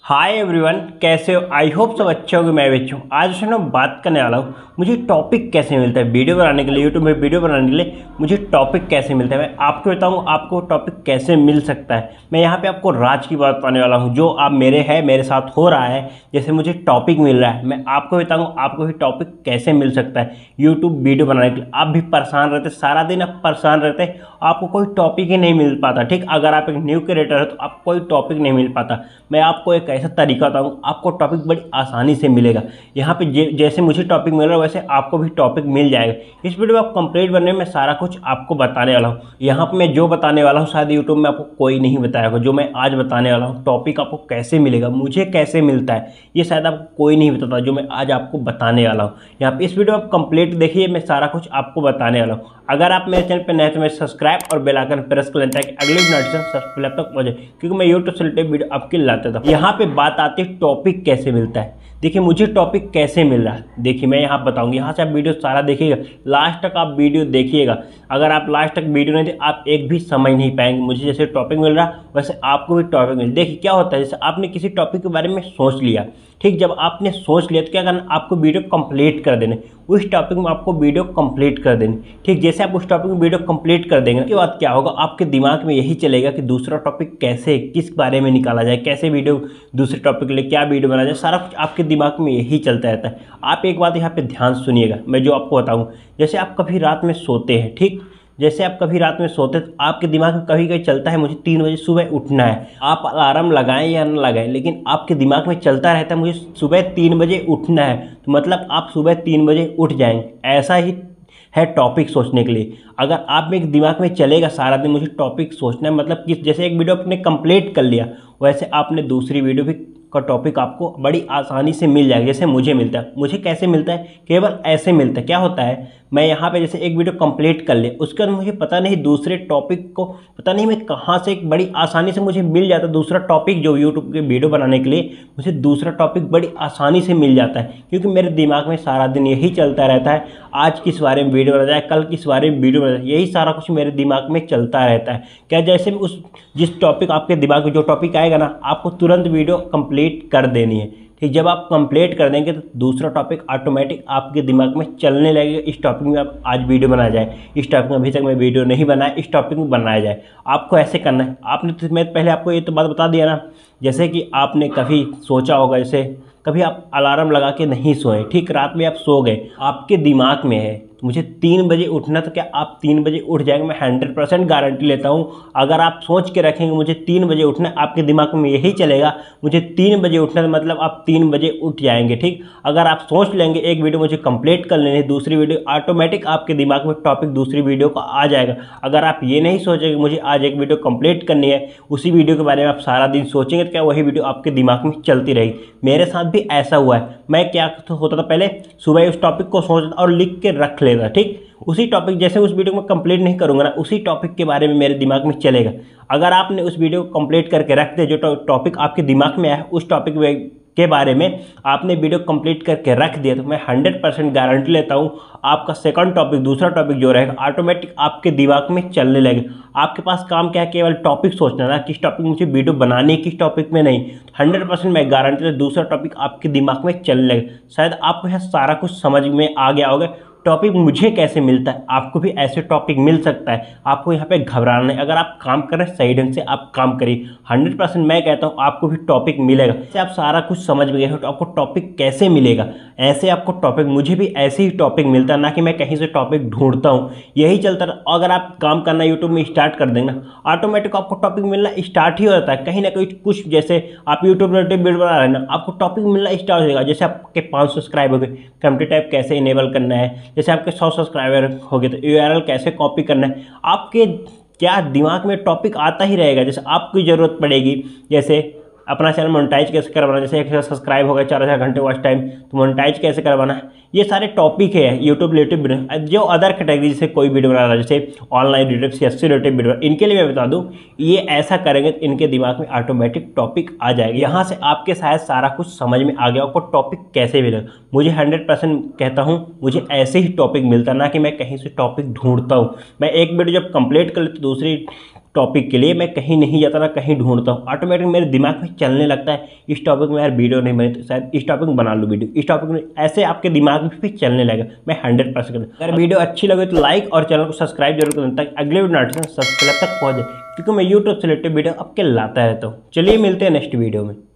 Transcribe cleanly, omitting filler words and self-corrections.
Hi everyone, कैसे हो? I hope सब अच्छे होंगे। मैं भी अच्छा हूँ। आज जो मैं बात करने वाला हूँ मुझे टॉपिक कैसे मिलता है वीडियो बनाने के लिए। यूट्यूब में वीडियो बनाने के लिए मुझे टॉपिक कैसे मिलता है, मैं आपको बताऊँ आपको टॉपिक कैसे मिल सकता है। मैं यहाँ पे आपको राज की बात बताने वाला हूँ जो आप मेरे साथ हो रहा है। जैसे मुझे टॉपिक मिल रहा है, मैं आपको बताऊँ आपको भी टॉपिक कैसे मिल सकता है यूट्यूब वीडियो बनाने के लिए। आप भी परेशान रहते, सारा दिन आप परेशान रहते, आपको कोई टॉपिक ही नहीं मिल पाता। ठीक, अगर आप एक न्यू क्रिएटर हो तो आपको कोई टॉपिक नहीं मिल पाता। मैं आपको एक ऐसा तरीका बताऊँ, आपको टॉपिक बड़ी आसानी से मिलेगा। यहाँ पे जैसे मुझे टॉपिक मिल रहा है वैसे आपको भी टॉपिक मिल जाएगा। इस वीडियो में आप कंप्लीट बनने में सारा कुछ आपको बताने वाला हूँ। यहाँ पे मैं जो बताने वाला हूँ शायद यूट्यूब में आपको कोई नहीं बताया होगा। जो मैं आज बताने वाला हूँ टॉपिक आपको कैसे मिलेगा, मुझे कैसे मिलता है, ये शायद आपको कोई नहीं बताता जो मैं आज आपको बताने वाला हूँ। यहाँ पे इस वीडियो में आप कंप्लीट देखिए, मैं सारा कुछ आपको बताने वाला हूँ। अगर आप मेरे चैनल पर नए तो मेरे सब्सक्राइब और बेल आइकन प्रेस कर लेते हैं कि अगली नोटिफिकेशन सबसे पहले तक पहुंचे, क्योंकि मैं यूट्यूब से रिलेटेड वीडियो आपके लाता था। यहाँ पे बात आती है टॉपिक कैसे मिलता है। देखिए मुझे टॉपिक कैसे मिल रहा है, देखिए मैं यहाँ बताऊँगी। यहाँ से आप वीडियो सारा देखिएगा, लास्ट तक आप वीडियो देखिएगा। अगर आप लास्ट तक वीडियो नहीं दे आप एक भी समझ नहीं पाएंगे। मुझे जैसे टॉपिक मिल रहा वैसे आपको भी टॉपिक मिल। देखिए क्या होता है, जैसे आपने किसी टॉपिक के बारे में सोच लिया, ठीक, जब आपने सोच लिया तो क्या करना, आपको वीडियो कंप्लीट कर देने। उस टॉपिक में आपको वीडियो कंप्लीट कर देनी। ठीक, जैसे आप उस टॉपिक में वीडियो कंप्लीट कर देंगे उसके बाद क्या होगा, आपके दिमाग में यही चलेगा कि दूसरा टॉपिक कैसे किस बारे में निकाला जाए, कैसे वीडियो दूसरे टॉपिक के लिए क्या वीडियो बनाया जाए, सारा कुछ आपके दिमाग में यही चलता रहता है। आप एक बात यहाँ पे ध्यान सुनिएगा, मैं जो आपको बताऊँ। जैसे आप कभी रात में सोते हैं, ठीक, जैसे आप कभी रात में सोते तो आपके दिमाग में कभी कभी चलता है मुझे 3 बजे सुबह उठना है। आप अलार्म लगाएं या न लगाएं, लेकिन आपके दिमाग में चलता रहता है मुझे सुबह 3 बजे उठना है। तो मतलब आप सुबह 3 बजे उठ जाएंगे। ऐसा ही है टॉपिक सोचने के लिए। अगर आप में दिमाग में चलेगा सारा दिन मुझे टॉपिक सोचना है, मतलब कि जैसे एक वीडियो आपने कंप्लीट कर लिया वैसे आपने दूसरी वीडियो भी का टॉपिक आपको बड़ी आसानी से मिल जाएगा। जैसे मुझे मिलता है, मुझे कैसे मिलता है, केवल ऐसे मिलता है। क्या होता है, मैं यहाँ पे जैसे एक वीडियो कंप्लीट कर लिया, उसके बाद मुझे पता नहीं दूसरे टॉपिक को पता नहीं मैं कहाँ से एक बड़ी आसानी से मुझे मिल जाता है दूसरा टॉपिक। जो यूट्यूब के वीडियो बनाने के लिए मुझे दूसरा टॉपिक बड़ी आसानी से मिल जाता है, क्योंकि मेरे दिमाग में सारा दिन यही चलता रहता है, आज किस बारे में वीडियो बना जाए, कल किस बारे में वीडियो बना जाए, यही सारा कुछ मेरे दिमाग में चलता रहता है। क्या जैसे उस जिस टॉपिक आपके दिमाग में जो टॉपिक आएगा ना, आपको तुरंत वीडियो कंप्लीट कर देनी है। ठीक, जब आप कंप्लीट कर देंगे तो दूसरा टॉपिक ऑटोमेटिक आपके दिमाग में चलने लगेगा। इस टॉपिक में आप आज वीडियो बनाया जाए, इस टॉपिक में अभी तक मैं वीडियो नहीं बनाया, इस टॉपिक में बनाया जाए। आपको ऐसे करना है। आपने तो मैं पहले आपको ये तो बात बता दिया ना, जैसे कि आपने कभी सोचा होगा, जैसे कभी आप अलार्म लगा के नहीं सोए, ठीक, रात में आप सो गए, आपके दिमाग में है मुझे 3 बजे उठना, तो क्या आप 3 बजे उठ जाएंगे? मैं 100% गारंटी लेता हूँ। अगर आप सोच के रखेंगे मुझे 3 बजे उठना है, आपके दिमाग में यही चलेगा मुझे 3 बजे उठना है, मतलब आप 3 बजे उठ जाएंगे। ठीक, अगर आप सोच लेंगे एक वीडियो मुझे कंप्लीट कर लेनी है, दूसरी वीडियो ऑटोमेटिक आपके दिमाग में टॉपिक दूसरी वीडियो का आ जाएगा। अगर आप ये नहीं सोचेंगे मुझे आज एक वीडियो कंप्लीट करनी है, उसी वीडियो के बारे में आप सारा दिन सोचेंगे तो क्या वही वीडियो आपके दिमाग में चलती रहेगी। मेरे साथ भी ऐसा हुआ है। मैं क्या होता था, पहले सुबह उस टॉपिक को सोचता और लिख के रख लेता, ठीक, उसी टॉपिक जैसे उस वीडियो को मैं कंप्लीट नहीं करूंगा ना, उसी टॉपिक के बारे में मेरे दिमाग में चलेगा। अगर आपने उस वीडियो को कंप्लीट करके रख दिया, जो टॉपिक आपके दिमाग में आया उस टॉपिक के बारे में आपने वीडियो कंप्लीट करके रख दिया, तो मैं 100% गारंटी लेता हूँ आपका सेकंड टॉपिक दूसरा टॉपिक जो रहेगा ऑटोमेटिक आपके दिमाग में चलने लगेगा। आपके पास काम क्या है, केवल टॉपिक सोचना ना, किस टॉपिक में मुझे वीडियो बनानी है, किस टॉपिक में नहीं। 100% मैं गारंटी लेता हूँ दूसरा टॉपिक आपके दिमाग में चलने लगेगा। शायद आपको यह सारा कुछ समझ में आ गया होगा। टॉपिक मुझे कैसे मिलता है, आपको भी ऐसे टॉपिक मिल सकता है। आपको यहाँ पे घबराना नहीं, अगर आप काम कर रहे हैं सही ढंग से आप काम करिए, 100% मैं कहता हूँ आपको भी टॉपिक मिलेगा। जैसे आप सारा कुछ समझ में गए हो तो आपको टॉपिक कैसे मिलेगा, ऐसे आपको टॉपिक, मुझे भी ऐसे ही टॉपिक मिलता है, ना कि मैं कहीं से टॉपिक ढूंढता हूँ, यही चलता है। अगर आप काम करना यूट्यूब में स्टार्ट कर देंगे ना, ऑटोमेटिक आपको टॉपिक मिलना स्टार्ट ही हो जाता है। कहीं ना कहीं कुछ जैसे आप यूट्यूब में वीडियो बना रहे हैं ना, आपको टॉपिक मिलना स्टार्ट हो जाएगा। जैसे आपके 5 सब्सक्राइब हो गए, कम्युनिटी टाइप कैसे इनेबल करना है, जैसे आपके 100 सब्सक्राइबर हो गए तो URL कैसे कॉपी करना है, आपके क्या दिमाग में टॉपिक आता ही रहेगा। जैसे आपकी ज़रूरत पड़ेगी, जैसे अपना चैनल मोनेटाइज कैसे करवाना, जैसे 1 सब्सक्राइब हो गया 4000 घंटे वॉच टाइम, तो मोनेटाइज कैसे करवाना है, ये सारे टॉपिक है यूट्यूब रिलेटेड वीडियो। जो अदर कैटेगरी जैसे कोई वीडियो बना रहा है, जैसे online related CSC related video, इनके लिए मैं बता दूं ये ऐसा करेंगे तो इनके दिमाग में ऑटोमेटिक टॉपिक आ जाएगा। यहाँ से आपके शायद सारा कुछ समझ में आ गया आपको टॉपिक कैसे मिलेगा। मुझे 100% कहता हूँ मुझे ऐसे ही टॉपिक मिलता, ना कि मैं कहीं से टॉपिक ढूंढता हूँ। मैं एक वीडियो जब कंप्लीट कर लेता दूसरी टॉपिक के लिए मैं कहीं नहीं जाता ना कहीं ढूंढता हूँ, ऑटोमेटिक मेरे दिमाग में चलने लगता है इस टॉपिक में यार वीडियो नहीं बनी तो शायद इस टॉपिक में बना लूँ वीडियो, इस टॉपिक में ऐसे आपके दिमाग में भी चलने लगेगा। मैं 100% अगर वीडियो अच्छी लगे तो लाइक और चैनल को सब्सक्राइब जरूर करें ताकि अगले वीडियो नोटिफिकेशन सबसे पहले तक पहुँच जाए, क्योंकि मैं यूट्यूब से रिलेटेड वीडियो आपके लाता रहता हूँ। चलिए मिलते हैं नेक्स्ट वीडियो में।